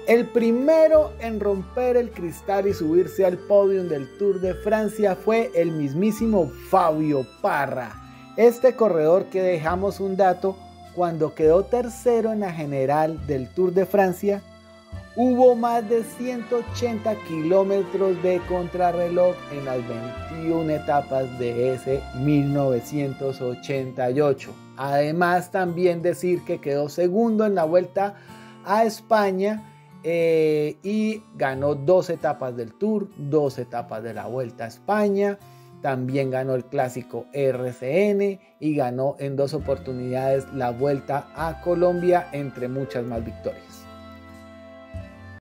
El primero en romper el cristal y subirse al podio del Tour de Francia fue el mismísimo Fabio Parra. Este corredor, que dejamos un dato, cuando quedó tercero en la general del Tour de Francia, hubo más de 180 kilómetros de contrarreloj en las 21 etapas de ese 1988. Además, también decir que quedó segundo en la Vuelta a España y ganó 2 etapas del Tour, 2 etapas de la Vuelta a España. También ganó el clásico RCN y ganó en 2 oportunidades la Vuelta a Colombia, entre muchas más victorias.